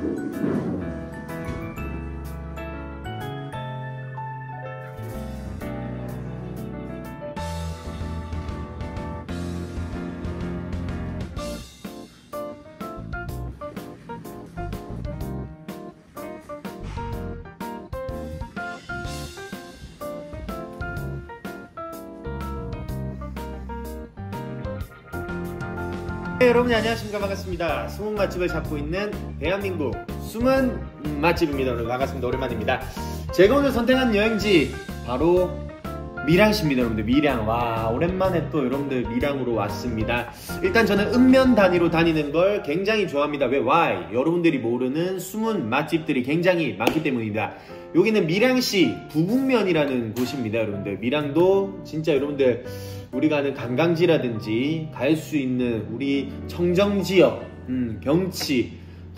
네, 여러분 안녕하십니까. 반갑습니다. 숨은 맛집을 찾고 있는 대한민국 숨은 맛집입니다. 여러분 반갑습니다. 오랜만입니다. 제가 오늘 선택한 여행지 바로 밀양시입니다. 여러분들 밀양. 와, 오랜만에 또 여러분들 밀양으로 왔습니다. 일단 저는 읍면 단위로 다니는 걸 굉장히 좋아합니다. 왜? Why? 여러분들이 모르는 숨은 맛집들이 굉장히 많기 때문입니다. 여기는 밀양시 부북면이라는 곳입니다. 여러분들 밀양도 진짜 여러분들 우리가 아는 관광지라든지 갈 수 있는 우리 청정지역 경치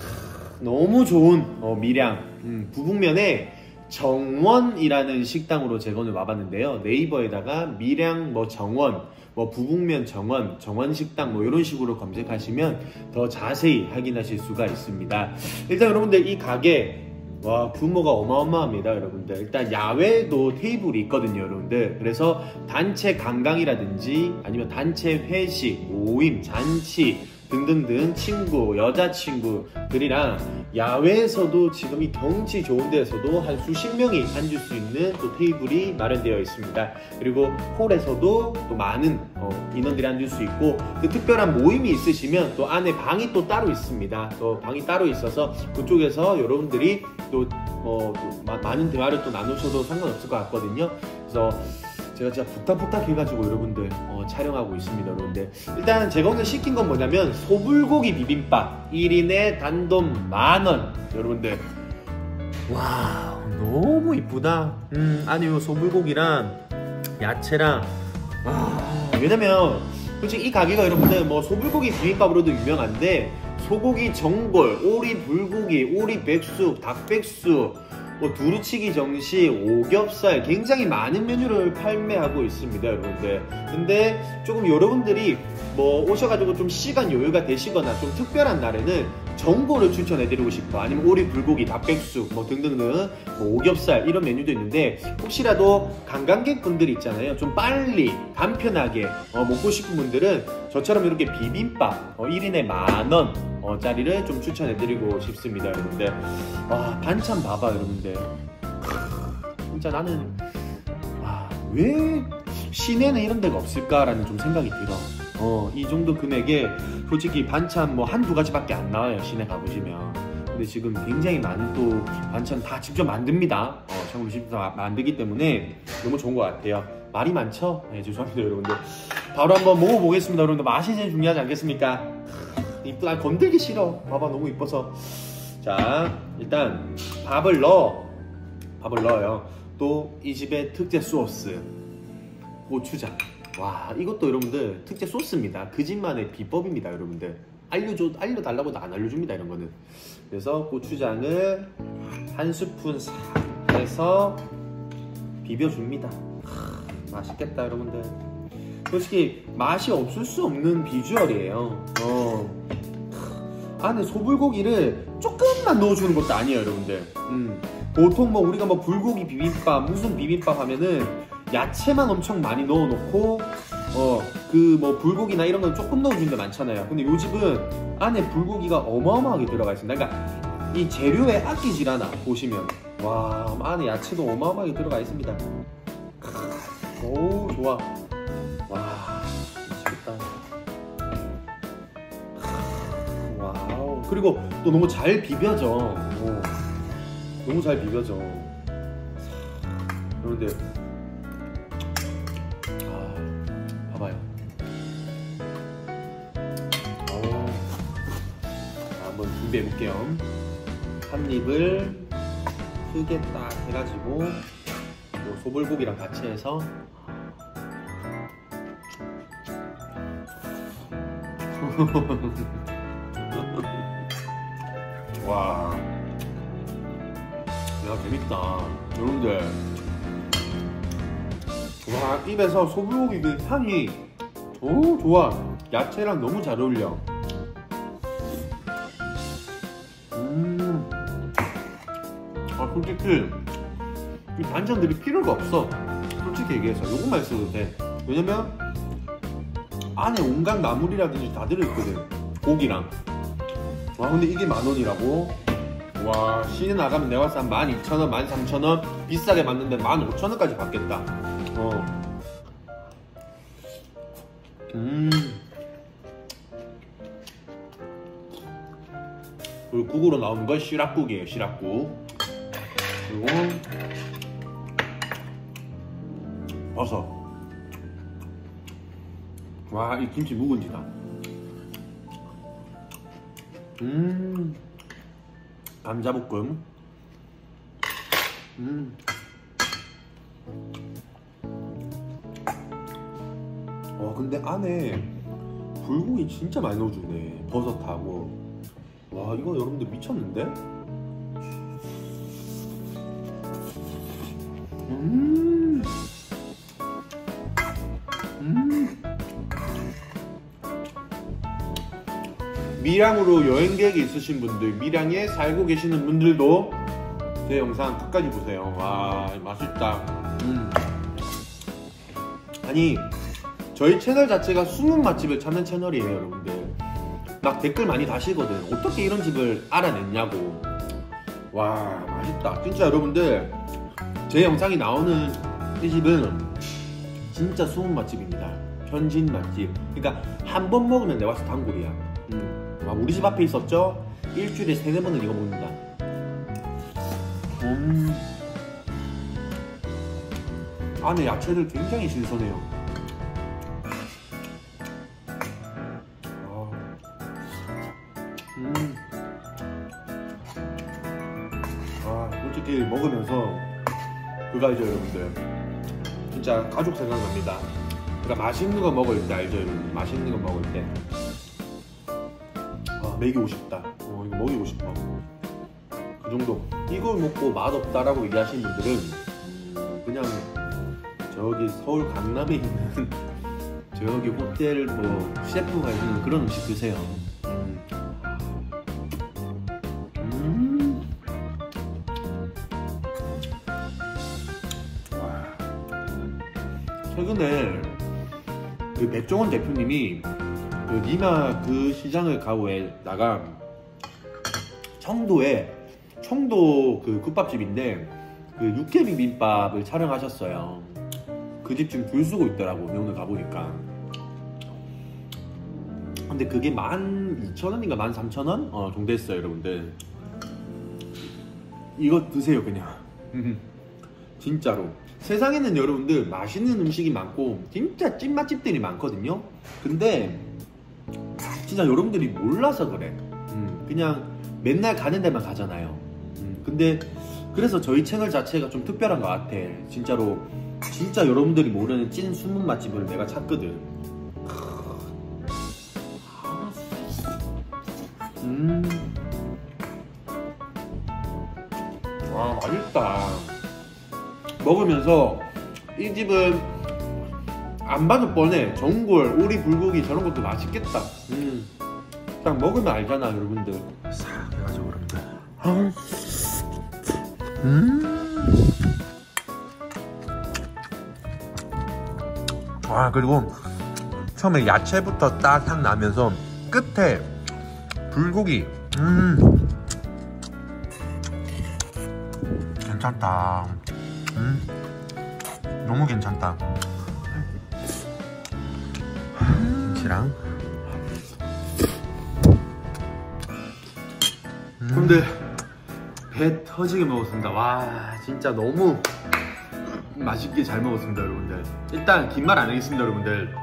너무 좋은 밀양 부북면에 정원이라는 식당으로 제가 오늘 와봤는데요. 네이버에다가 밀양 정원 부북면 정원 식당 이런 식으로 검색하시면 더 자세히 확인하실 수가 있습니다. 일단 여러분들 이 가게 와, 규모가 어마어마합니다. 여러분들 일단 야외도 테이블이 있거든요. 여러분들 그래서 단체 관광이라든지 아니면 단체 회식, 모임, 잔치 등등등 친구, 여자친구들이랑 야외에서도 지금 이 경치 좋은 데에서도 한 수십 명이 앉을 수 있는 또 테이블이 마련되어 있습니다. 그리고 홀에서도 또 많은 인원들이 앉을 수 있고 그 특별한 모임이 있으시면 또 안에 방이 또 따로 있습니다. 또 방이 따로 있어서 그쪽에서 여러분들이 또 많은 대화를 또 나누셔도 상관없을 것 같거든요. 그래서 제가 진짜 부탁 해가지고 여러분들 촬영하고 있습니다. 여러분들 일단 제가 오늘 시킨 건 뭐냐면 소불고기 비빔밥 1인에 단돈 10,000원. 여러분들 와 너무 이쁘다. 아니 요 소불고기랑 야채랑 왜냐면 솔직히 이 가게가 여러분들 소불고기 비빔밥으로도 유명한데 소고기 전골, 오리 불고기, 오리 백숙, 닭백숙 두루치기 정식, 오겹살 굉장히 많은 메뉴를 판매하고 있습니다. 여러분들 근데 조금 여러분들이 오셔가지고 좀 시간 여유가 되시거나 좀 특별한 날에는 전골을 추천해드리고 싶어. 아니면 오리 불고기, 닭백숙 등등등 오겹살 이런 메뉴도 있는데 혹시라도 관광객분들 있잖아요. 좀 빨리 간편하게 먹고 싶은 분들은 저처럼 이렇게 비빔밥 1인에 10,000원 짜리를 좀 추천해드리고 싶습니다. 여러분들 반찬 봐봐. 여러분들 진짜 나는 왜 시내는 이런 데가 없을까라는 좀 생각이 들어. 이 정도 금액에 솔직히 반찬 한두 가지밖에 안 나와요. 시내 가보시면. 근데 지금 굉장히 많은 또 반찬 다 직접 만듭니다. 정말 직접 만들기 때문에 너무 좋은 것 같아요. 말이 많죠? 네, 죄송합니다. 여러분들 바로 한번 먹어보겠습니다. 여러분들 맛이 제일 중요하지 않겠습니까? 이쁘다. 건들기 싫어. 봐봐 너무 이뻐서. 자 일단 밥을 넣어요. 또 이 집의 특제 소스 고추장. 와 이것도 여러분들 특제 소스입니다. 그 집만의 비법입니다. 여러분들 알려달라고도 안 알려줍니다. 이런 거는. 그래서 고추장을 한 스푼 싹 해서 비벼줍니다. 맛있겠다. 여러분들 솔직히 맛이 없을 수 없는 비주얼이에요. 안에 소불고기를 조금만 넣어주는 것도 아니에요. 여러분들 보통 우리가 불고기 비빔밥 무슨 비빔밥 하면은 야채만 엄청 많이 넣어놓고 불고기나 이런 건 조금 넣어주는 데 많잖아요. 근데 요 집은 안에 불고기가 어마어마하게 들어가 있습니다. 그러니까 이 재료에 아끼질 않아. 보시면 와 안에 야채도 어마어마하게 들어가 있습니다. 오 좋아. 와 미치겠다. 와우. 그리고 또 너무 잘 비벼져. 너무 잘 비벼져. 여러분들 봐봐요. 한번 준비해 볼게요. 한 입을 크게 딱 해가지고 소불고기랑 같이 해서 와, 야 재밌다. 여러분들 와 입에서 소불고기 그 향이 오 좋아. 야채랑 너무 잘 어울려. 솔직히 이 반찬들이 필요가 없어. 솔직히 얘기해서 요것만 있어도 돼. 왜냐면 안에 온갖 나물이라든지 다 들어있거든. 고기랑. 와 근데 이게 10,000원이라고? 와 시내 나가면 내가 봤을 때 12,000원, 13,000원 비싸게 맞는데 15,000원까지 받겠다. 그리고 국으로 나오는 건 시락국이에요. 시락국. 그리고 버섯. 와 이 김치 묵은지다. 감자볶음. 와 근데 안에 불고기 진짜 많이 넣어주네. 버섯하고. 와 이거 여러분들 미쳤는데? 밀양으로 여행 계획이 있으신 분들, 밀양에 살고 계시는 분들도 제 영상 끝까지 보세요. 와 맛있다. 아니 저희 채널 자체가 숨은 맛집을 찾는 채널이에요. 여러분들 막 댓글 많이 다시거든. 어떻게 이런 집을 알아냈냐고. 와 맛있다 진짜. 여러분들 제 영상이 나오는 이 집은 진짜 숨은 맛집입니다. 현진 맛집. 그러니까 한 번 먹으면 내가 봤을 때 단골이야. 와, 우리 집 앞에 있었죠? 일주일에 3-4번은 이거 먹는다. 안에 야채들 굉장히 신선해요. 솔직히 먹으면서 그거 알죠 여러분들? 진짜 가족 생각납니다. 그러니까 맛있는 거 먹을 때 알죠 여러분? 맛있는 거 먹을 때 먹이고 싶다. 이거 먹이고 싶어. 그 정도. 이걸 먹고 맛없다라고 얘기하시는 분들은 그냥 저기 서울 강남에 있는 저기 호텔 뭐 셰프가 있는 그런 음식 드세요. 최근에 그 백종원 대표님이 그 니마 그 시장을 가오에다가 청도 그 국밥집인데 그 육회 비빔밥을 촬영하셨어요. 그 집 지금 줄 서고 있더라고. 오늘 가보니까. 근데 그게 12,000원인가 13,000원? 정도 했어요 여러분들. 이거 드세요 그냥. 진짜로. 세상에는 여러분들 맛있는 음식이 많고 진짜 찐맛집들이 많거든요. 근데 진짜 여러분들이 몰라서 그래. 그냥 맨날 가는 데만 가잖아요. 근데 그래서 저희 채널 자체가 좀 특별한 것 같아. 진짜로 진짜 여러분들이 모르는 찐 숨은 맛집을 내가 찾거든. 와 맛있다. 먹으면서 이 집은 안 봐도 뻔해. 전골, 오리, 불고기 저런 것도 맛있겠다. 딱 먹으면 알잖아 여러분들. 싹 해가지고 여러분들. 그리고 처음에 야채부터 딱 나면서 끝에 불고기. 괜찮다. 너무 괜찮다. 김치랑. 근데 배 터지게 먹었습니다. 와 진짜 너무 맛있게 잘 먹었습니다 여러분들. 일단 긴 말 안 하겠습니다 여러분들.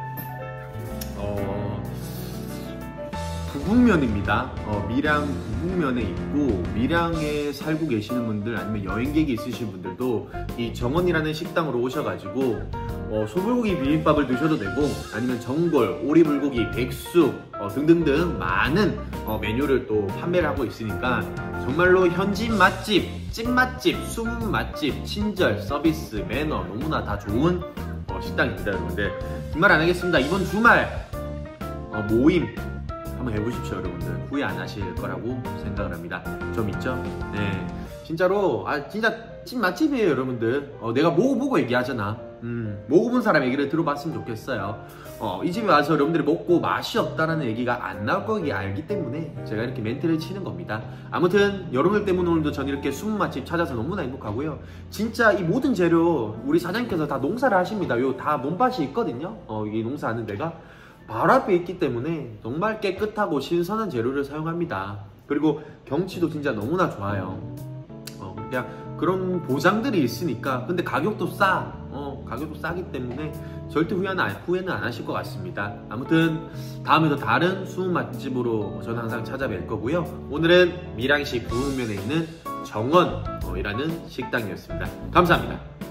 부북면입니다. 밀양 부북면에 있고, 밀양에 살고 계시는 분들 아니면 여행객이 있으신 분들도 이 정원이라는 식당으로 오셔가지고 소불고기 비빔밥을 드셔도 되고, 아니면 전골, 오리불고기, 백숙 등등등 많은 메뉴를 또 판매를 하고 있으니까 정말로 현지 맛집, 찐맛집, 숨은 맛집, 친절, 서비스, 매너 너무나 다 좋은 식당입니다 여러분들. 긴 말 안 하겠습니다. 이번 주말 모임 한번 해보십시오 여러분들. 후회 안 하실 거라고 생각을 합니다. 저 믿죠? 네, 진짜로 진짜 찐 맛집이에요 여러분들. 내가 먹어보고 얘기하잖아. 먹어본 사람 얘기를 들어봤으면 좋겠어요. 이 집에 와서 여러분들이 먹고 맛이 없다라는 얘기가 안 나올 거기 알기 때문에 제가 이렇게 멘트를 치는 겁니다. 아무튼 여러분들 때문에 오늘도 전 이렇게 숨은 맛집 찾아서 너무나 행복하고요. 진짜 이 모든 재료 우리 사장님께서 다 농사를 하십니다. 요 다 몸밭이 있거든요. 이 농사하는 데가 바로 앞에 있기 때문에 정말 깨끗하고 신선한 재료를 사용합니다. 그리고 경치도 진짜 너무나 좋아요. 그냥 그런 보장들이 있으니까. 근데 가격도 가격도 싸기 때문에 절대 후회는 안 하실 것 같습니다. 아무튼 다음에도 다른 숨은 맛집으로 저는 항상 찾아뵐 거고요. 오늘은 밀양시 부흥면에 있는 정원이라는 식당이었습니다. 감사합니다.